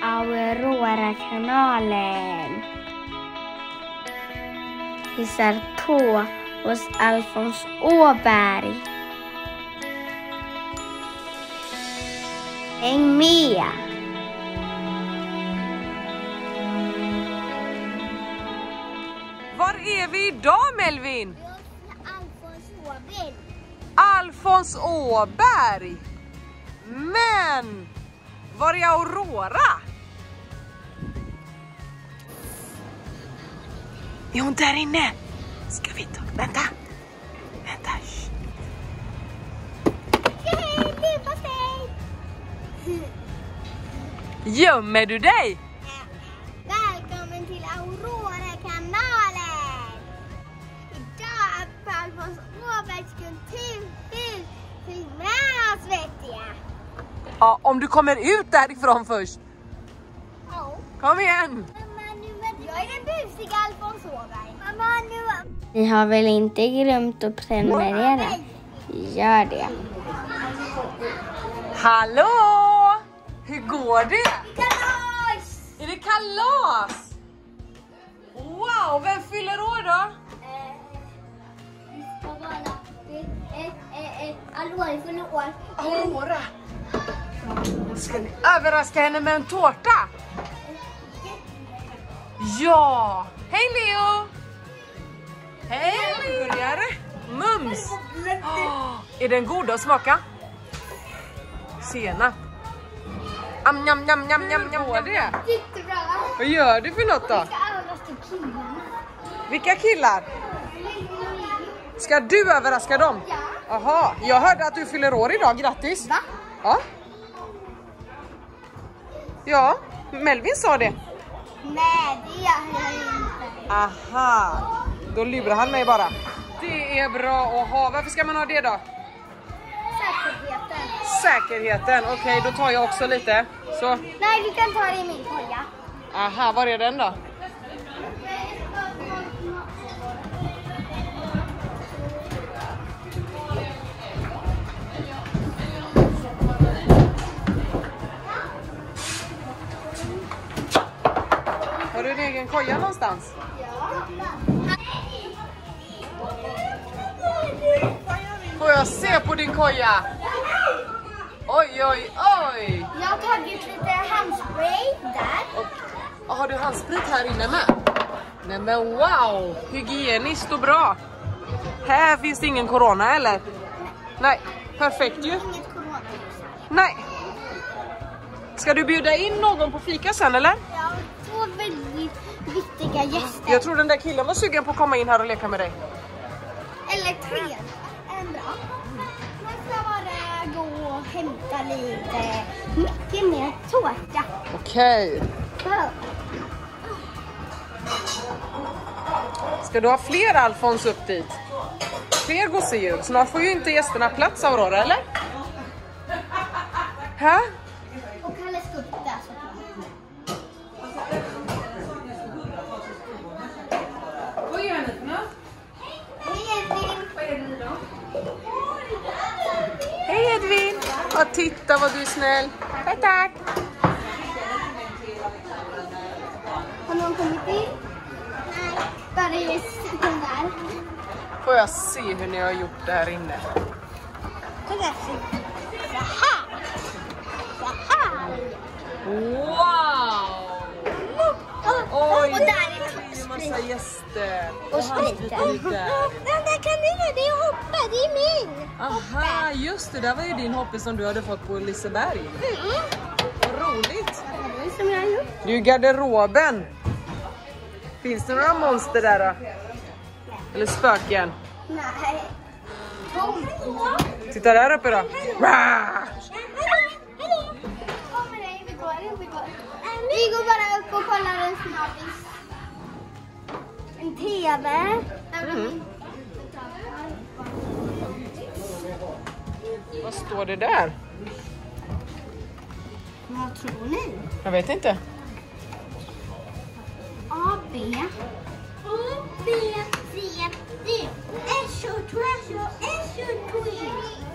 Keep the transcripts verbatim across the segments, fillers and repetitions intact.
Aurora-kanalen. Hissar på hos Alfons Åberg. Häng med! Var är vi idag, Melvin? Alfons Åberg. Alfons Åberg. Men var är Aurora? Är hon där inne? Ska vi ta? Vänta. Vänta. Hej, liva sig! Gömmer du dig? Välkommen till Aurora-kanalen! Idag är på Alfons Åbergs kulturhus till med oss, vet jag. Ja, om du kommer ut därifrån först. Ja. Kom igen. Jag är den busiga Alfons Åberg. Mamma, nu... Ni har väl inte glömt att prenumerera? Gör det. Hallå! Hur går det? Kalas! Är det kalas? Wow, vem fyller år då? Vi ska vara... Aurora fyller år. Aurora. Ska ni överraska henne med en tårta? Ja! Hej Leo! Hej burgare! Mums! Oh, är den god att smaka? Senap. Am njam njam njam njam njam. Vad är det? Jättebra! Vad gör du för något då? Vi ska överraska killarna. Vilka killar? Ska du överraska dem? Ja. Aha, jag hörde att du fyller år idag. Grattis! Va? Ja. Ja, Melvin sa det. Nej, det gör jag inte. Aha, då lurar han mig bara. Det är bra att ha. Varför ska man ha det då? Säkerheten. Säkerheten. Okej, okay, då tar jag också lite. Så. Nej, du kan ta det i min koja. Aha, var är den då? Har du en egen koja någonstans? Får jag se på din koja? Oj, oj, oj! Jag har tagit lite handspray där. Och, har du handsprit här inne med? Nej men wow! Hygieniskt och bra. Här finns det ingen corona eller? Nej, perfekt ju. Inget corona. Nej. Ska du bjuda in någon på fika sen eller? Ja, två väldigt viktiga gäster. Jag tror den där killen var sugen på att komma in här och leka med dig. Eller tre. En bra. Man ska bara gå och hämta lite mycket mer tårta. Okej. Okay. Ska du ha fler Alfons upp dit? Fler gosedjur. Snart får ju inte gästerna plats, Aurora, eller? Hä? Och Kalle ska upp där så. Vad gör ni för något? Hej Edvin! Vad är det då? Hej Edvin! Ja, titta vad du är snäll. Tack, tack. Har någon kommit in? Nej. Bara just den där. Får jag se hur ni har gjort det här inne? Kolla så här. Så här. Wow! Och, Oj, och där är det är en sprit. massa gäster. Och spriten. spriten där. Den där kaninen, det är Hoppe, det är min. Aha, just det. Där var ju din Hoppe som du hade fått på Liseberg. Mm. Vad roligt. Det är som jag har gjort. Det är ju garderoben. Finns det några monster där då? Eller spöken? Nej. Tom. Titta där uppe då. Rah! Kommer dig, vi går, vi går. Vi går bara upp och kollar en snabbis. En tv. Mm. Vad står det där? Vad tror ni? Jag vet inte. A, B. A, B, C, D. S, O, T, S, O, S, O, T.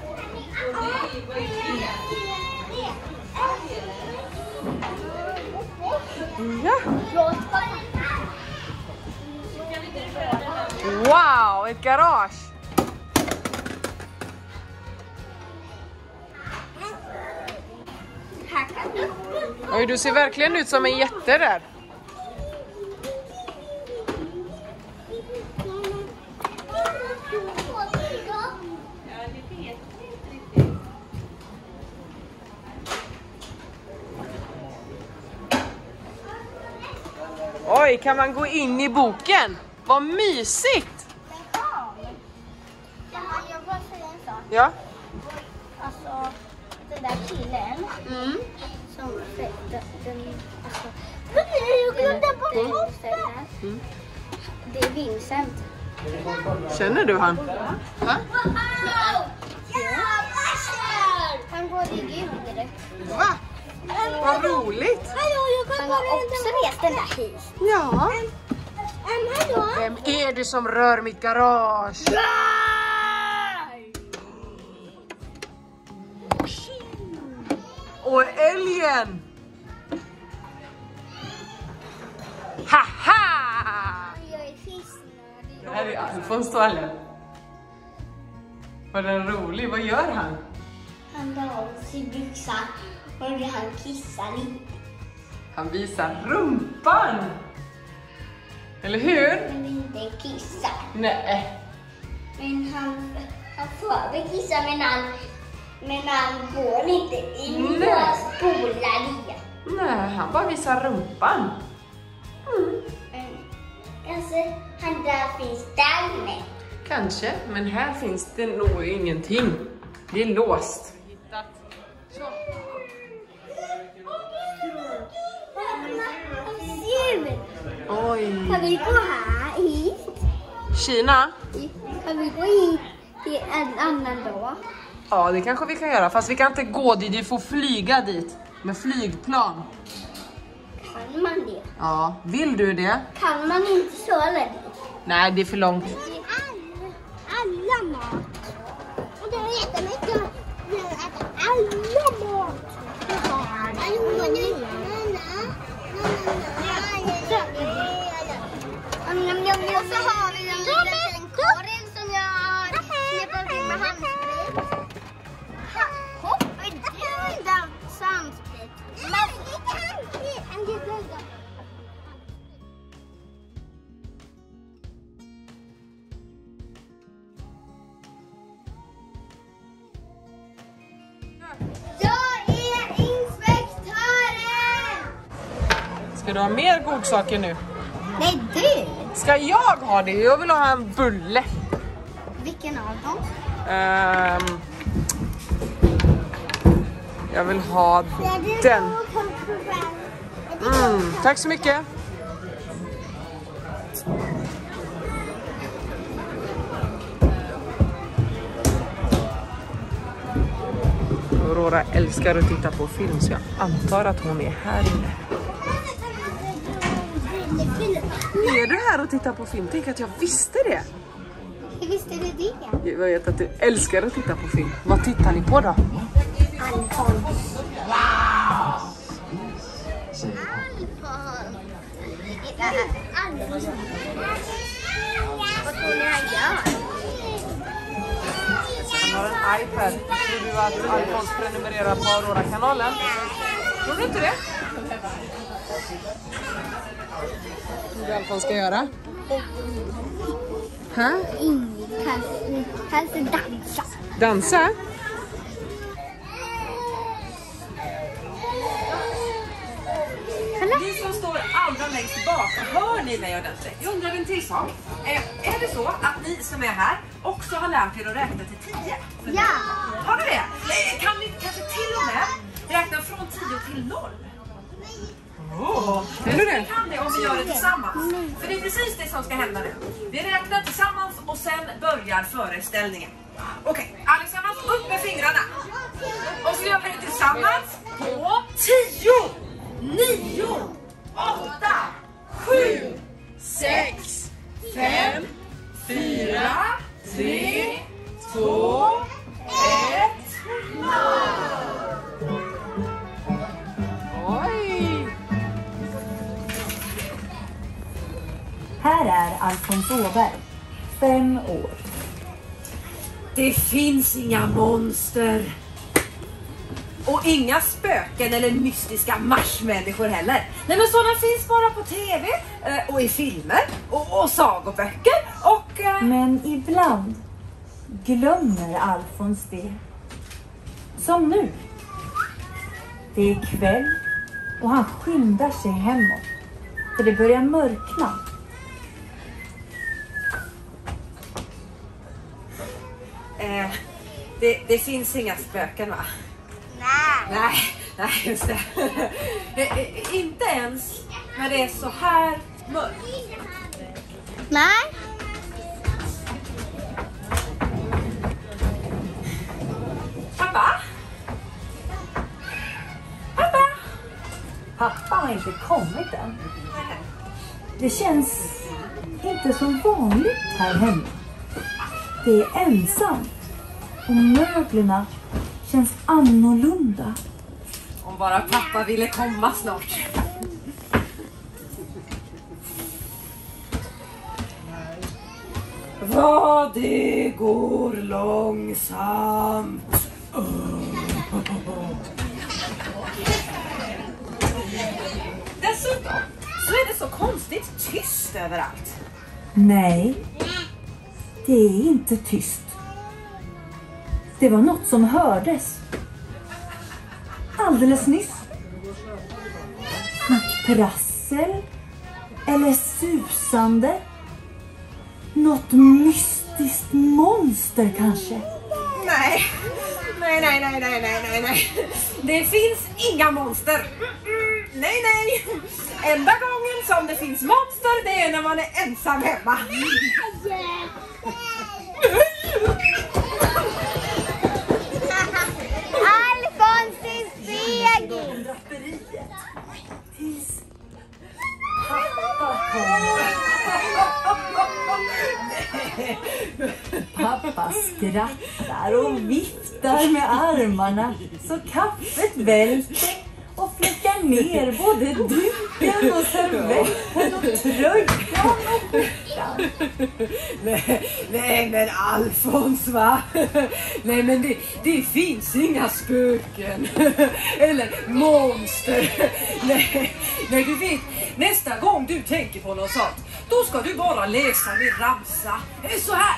A, B, C, D. ett garage. Oj, du ser verkligen ut som en jätte där. Oj, kan man gå in i boken? Vad mysigt! Jag bara säga en sak. Ja. Alltså, den där killen Mm. som den, den, alltså, jag glömde bort honom. Mm. Det är Vincent. Känner du han? Va? Han går i gul direkt. Va? Vad roligt! Han har också rest den där hit. Ja. Hallå? Vem är det som rör mitt garage? Och älgen! Haha! Jag är kissnödig. Det här är Alfons toalett. Vad är rolig, vad gör han? Han drar av sig byxan och han kissar lite. Han visar rumpan! Eller hur? Men inte kissar. Nej. Men han, han får väl kissa men han, men han går inte in Nej. och spolar igen. Nej, han bara visar rumpan. Mm. Men kanske han där finns där med. Kanske, men här finns det nog ingenting. Det är låst. Så. Oj. Kan vi gå här hit? Kina? Kan vi gå hit till en annan dag? Ja, det kanske vi kan göra. Fast vi kan inte gå dit, vi får flyga dit. Med flygplan. Kan man det? Ja, vill du det? Kan man inte köra dit? Nej, det är för långt. Alla mat. Och det är jättemycket. Jag äter alla mat. Och så har vi en liten korg som jag knepar in med handsprit. Hopp, är det där handsprit? Men inte handsprit. Jag är inspektören! Ska du ha mer godsaker nu? Nej, du! Ska jag ha det? Jag vill ha en bulle. Vilken av dem? Ehm, jag vill ha den. Mm, tack så mycket. Aurora älskar att titta på film, så jag antar att hon är här inne. Är du här och tittar på film? Tänk att jag visste det. Hur visste du det? Jag vet att du älskar att titta på film. Vad tittar ni på då? Alfons. Wow! Alfons. Vad tror ni han gör? Han har en iPad. Tror du att Alfons prenumererar på Aurora-kanalen? Tror du inte det? Vad tror du Alfons ska göra? Hä? Inget. Kanske, kanske dansa. Dansa? Ni som står allra längst bak, hör ni mig ordentligt? Jag undrar en till sak. Eh, är det så att ni som är här också har lärt er att räkna till tio? Ja! Har ni det? Eh, kan ni kanske till och med räkna från tio till noll? Oh. Vill du det? Vi kan det om vi gör det tillsammans. För det är precis det som ska hända nu. Vi räknar tillsammans och sen börjar föreställningen. Okej, okay, allesammans upp med fingrarna. Och så gör vi det tillsammans på tio, nio, åtta, sju, sex, fem, fyra, tre, två, ett, noll. Oj! Här är Alfons Åberg, fem år. Det finns inga monster. Och inga spöken eller mystiska marsmänniskor heller. Nej, men sådana finns bara på tv och i filmer och, och sagoböcker och... Uh... Men ibland glömmer Alfons det. Som nu. Det är kväll och han skyndar sig hemåt. För det börjar mörkna. Eh, det, det finns inga spöken, va? Nej. Nej, nej just det. eh, inte ens när det är så här mörkt. Nej. Pappa? Pappa? Pappa har inte kommit än. Det känns inte så vanligt här hemma. Det är ensamt. Och möblerna känns annorlunda. Om bara pappa ville komma snart. Vad det går långsamt. Dessutom så är det så konstigt tyst överallt. Nej, det är inte tyst. Det var något som hördes. Alldeles nyss. Något prassel. Eller susande. Något mystiskt monster kanske. Nej, nej, nej, nej, nej, nej, nej, nej. Det finns inga monster. Mm-mm. Nej, nej. Enda gången som det finns monster, det är när man är ensam hemma. Alfons spegel. Tills pappa kommer. Pappa skrattar och viftar med armarna så kaffet välter och fläckar ner både duken och servetten och tröjan och skjortan. Nej, nej men Alfons, va? Nej men det, det finns inga spöken eller monster. Nej, nej, du vet, nästa gång du tänker på något sånt, då ska du bara läsa min ramsa. Så här.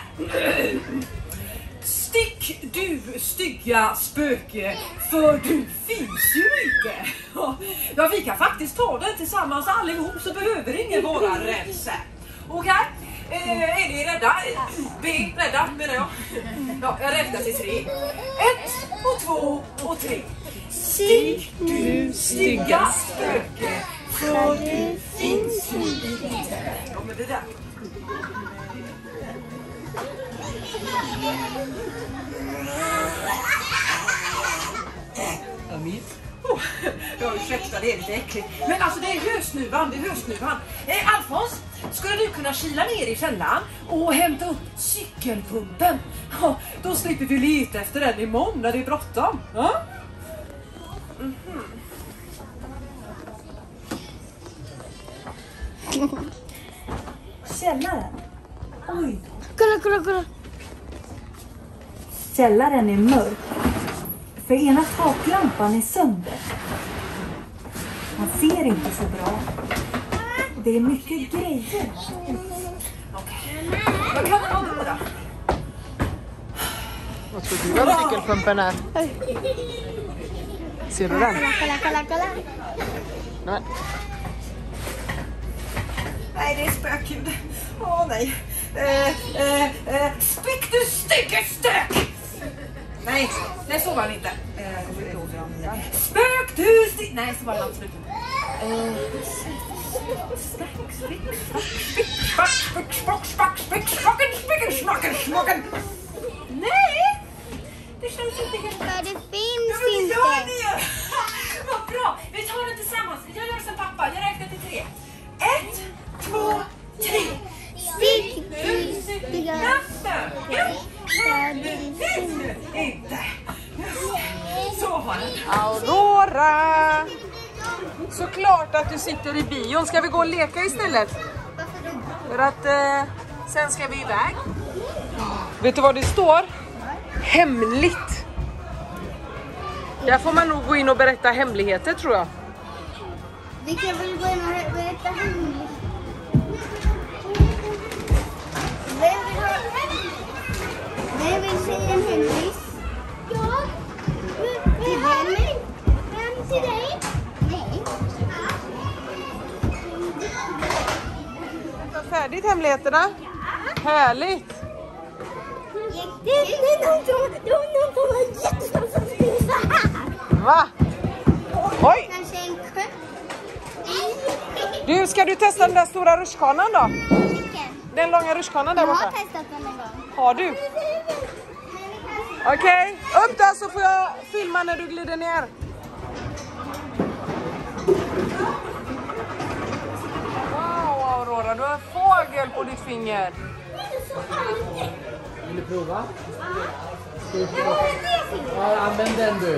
Stick du stygga spöke, för du finns ju inte. Ja, vi kan faktiskt ta den tillsammans allihop, så behöver ingen vara rädd. Okej? Eh, är ni rädda? B, rädda menar jag. Ja, jag räknar till tre. Ett och två och tre. Stick du stygga spöke, för du finns ju inte. Ja, men det där. Oh, jag ursäkta, det är lite äckligt. Men alltså det är hösnuvan, det är hösnuvan. Eh, Alfons, skulle du kunna kila ner i källaren och hämta upp cykelpumpen? Ja, då slipper vi leta efter den imorgon när det är bråttom. Ja? Mm-hmm. Källaren. Oj. Kolla, kolla, kolla. Källaren är mörk. För ena taklampan är sönder. Man ser inte så bra. Det är mycket grejer. Okej. Vad kan det vara då? Vad tror du att cykelpumpen är? Ser du den? Kolla, kolla, kolla, kolla. Nej. Nej, det är spökljud. Åh nej. Eh, eh, eh, spick du stygga stök! Nej, nej så var han inte. Eh, spök du stygg... Nej, så var det absolut inte. Nej! Det känns inte helt... För det finns Ja, men det inte. gör ni ju! Vad bra! Vi tar den tillsammans. Jag gör som pappa. Jag räknar till tre. Ett, två, tre. Stick du stygga spöken. för du finns Inte. Så var det. Aurora! Såklart att du sitter i bion. Ska vi gå och leka istället? För att eh, Sen ska vi iväg. Vet du vad det står? Hemligt. Där får man nog gå in och berätta hemligheter, tror jag. Vi kan väl gå in och berätta hemligt. Vem vill ha Vem vill säga en hemlis? Jag. Till vem? Vem till dig? Nej. Färdigt hemligheterna? Härligt! Det är någon som det var någon som var jättestor som skulle så här. Va? Oj! Kanske en kupp. Du, ska du testa den där stora rutschkanan då? Vilken? Den långa rutschkanan där Jag har borta. testat den en gång. Har du? Okej, upp där så får jag filma när du glider ner. Wow, Aurora, du har en fågel på ditt finger. Vill du prova? Ja, använd den du.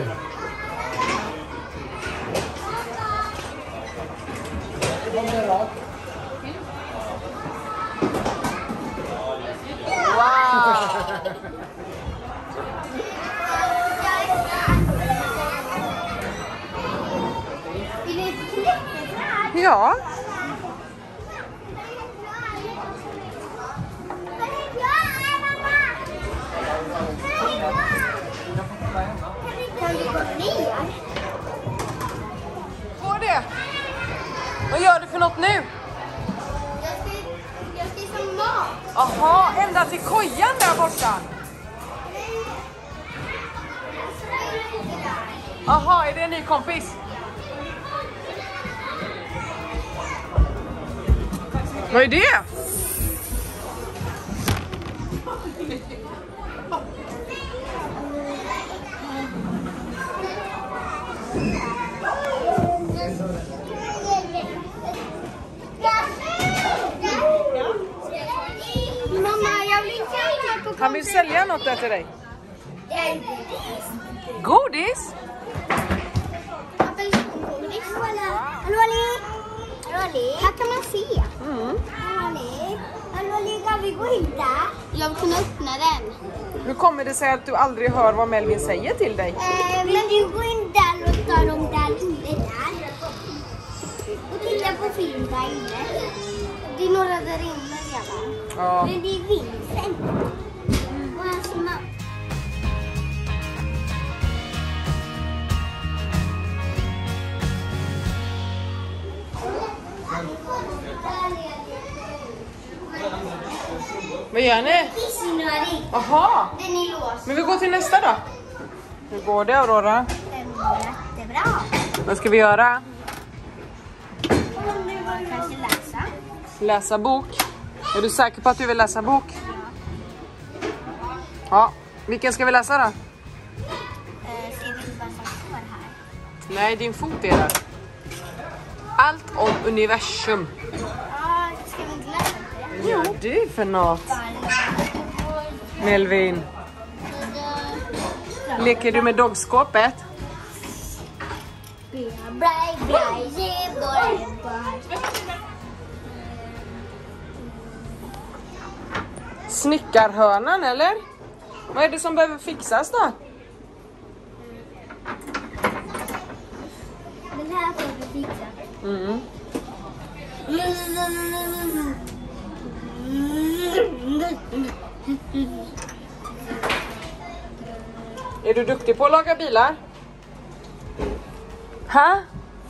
Kom där rakt. Wow! Ja. Kan vi gå ner? Går det? Vad gör du för något nu? Jag ska, jag ska som mat. Aha, ända till kojan där borta. Aha, är det en ny kompis? Vad är det? Mamma, jag vill inte ha på Han vill sälja något där till dig. kontot. Godis? Apelsingodis. Hallå Ali! Hallå Ali! Här kan man se. Mm. Hallå Ali! Hallå Ali, kan vi gå in där? Jag vill kunna öppna den. Hur kommer det sig att du aldrig hör vad Melvin säger till dig? Eh, men du går in där och tar dem där inne där. Och tittar på film där inne. Det är några där inne redan. Ja. Men det är Vincent. Och hans mamma. Vad gör ni? Kissnödig. Aha. Den är låst. Men vi går till nästa då. Hur går det, Aurora? Den går jättebra. Vad ska vi göra? Kanske läsa. Läsa bok. Är du säker på att du vill läsa bok? Ja. Vilken ska vi läsa då? Eh, ser vi vad som står här? Nej, din fot är där. Allt om universum. Ja, ska vi inte läsa det? Vad gör du för något? Melvin, leker du med doggskåpet? Snickarhörnan, eller? Vad är det som behöver fixas då? Den här får vi fixa. Mm. Är du duktig på att laga bilar? Ha?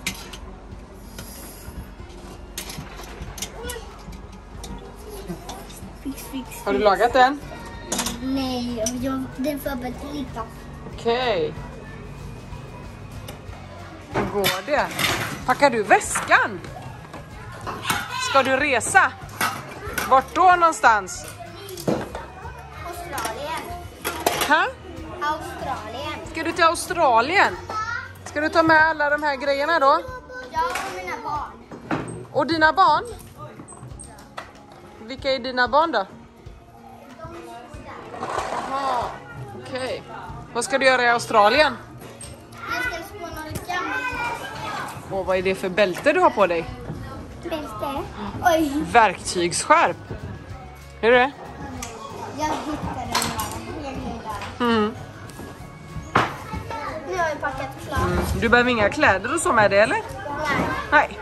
Fix, fix. Har du lagat den? Nej, jag, den får bara lite. Okej. Hur går det? Packar du väskan? Ska du resa? Vart då någonstans? Australien. Ha? Australien. Ska du till Australien? Ska du ta med alla de här grejerna då? Jag och mina barn. Och dina barn? Vilka är dina barn då? Jaha, okej. Vad ska du göra i Australien? Jag ska spå något gammalt. Och vad är det för bälte du har på dig? Bälte. Oj. Verktygsskärp. Är Är det? Jag hittade den. Mm. Nu har vi packat klart. Mm. Du behöver inga kläder och så med det, eller? Nej. Nej.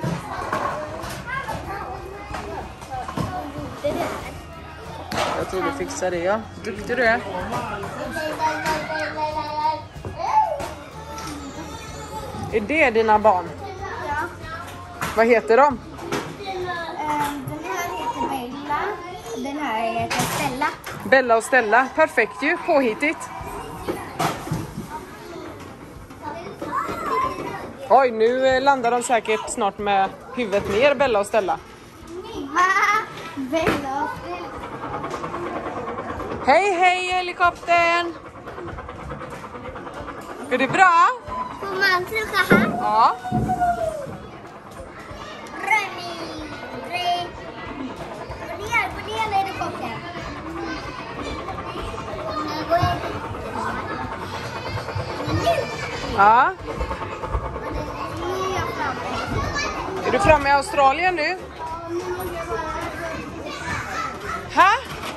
Det där. Jag tror du fixar det, ja. Duktig du är. Är det dina barn? Ja. Vad heter de? Ehm, Den här heter Bella. Den här heter Stella. Bella och Stella. Perfekt ju. Påhittigt. Oj, nu eh, landar de säkert snart med huvudet ner, Bella och Stella. Va? Bella och Stella. Hej, hej helikoptern! Är det bra? Får man trycka här? Ja. Rönning. Tre. På ner, på ner helikoptern. Nu går jag. Ja. Nu är jag framme. Är du framme i Australien nu? Hä?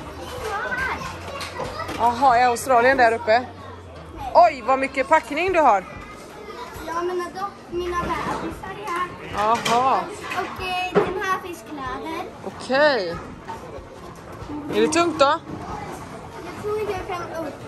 Jaha, är Australien där uppe? Oj, vad mycket packning du har. Ja, men då, mina bebisar är här. Jaha, Och eh, den här finns kläder. okej. Är det tungt då? Jag tror inte jag kan upp.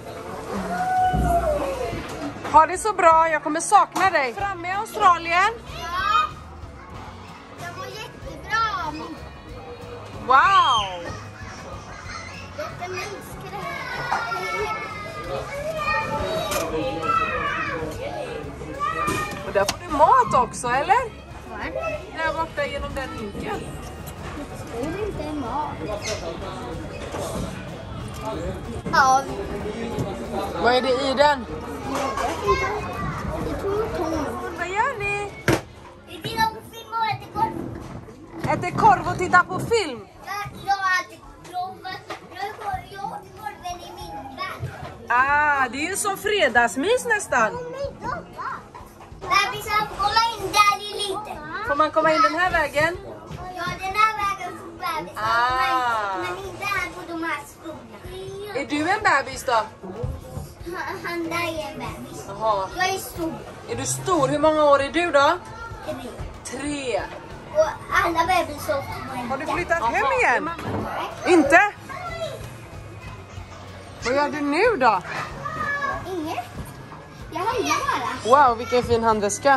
Ha det så bra, jag kommer sakna dig. Framme i Australien. Ja. Jag mår jättebra. Wow! Jag minskar det. Och där får du mat också, eller? Vad? Där borta genom den hinken. Det är inte mat. Ja, Vad är det i den? jag tror tom. Vad gör ni? Vi vill ha film och äta korv. Äter korv och tittar på film. Jag äter korv. Jag har korven i min bag. Ah, det är ju som fredagsmys nästan. Bebisar, kolla in där i lite. Får man komma in den här vägen? Ja, den här vägen för bebisar. Ah. Men, men inte här på de här skolorna. Är du en bebis då? Han, han där är en bebis. Jaha. Jag är stor. Är du stor? Hur många år är du då? Tre. Tre. Och alla bebisar. Har du flyttat hem igen? Inte? Vad gör du nu då? Inget. Jag handlar bara. Wow, vilken fin handväska.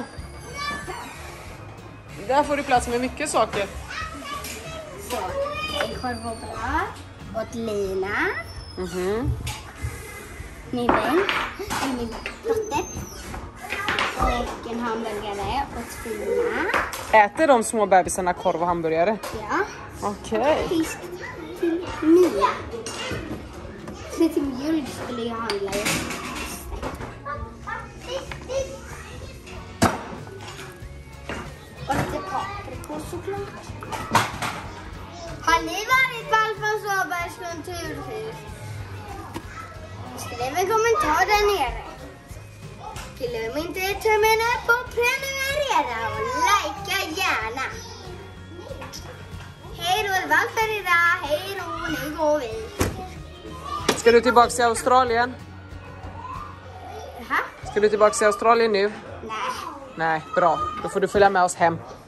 Där får du plats med mycket saker. Så, en korv och bröd. Åt Lina. Mhm. Min vän. Min dotter. Och en hamburgare åt Fina. Äter de små bebisarna korv och hamburgare? Ja. Okej. Fisk till Mia. Så till mjölk skulle jag handla i. Och lite paprikor såklart. Har ni varit på Alfons Åbergs kulturhus? Skriv en kommentar där nere. Glöm inte tummen upp och prenumerera och likea gärna. Hej då, det var allt för idag. Hej då, nu går vi. Ska du tillbaka till Australien? Jaha? Ska du tillbaka till Australien nu? Nej. Nej, bra. Då får du följa med oss hem.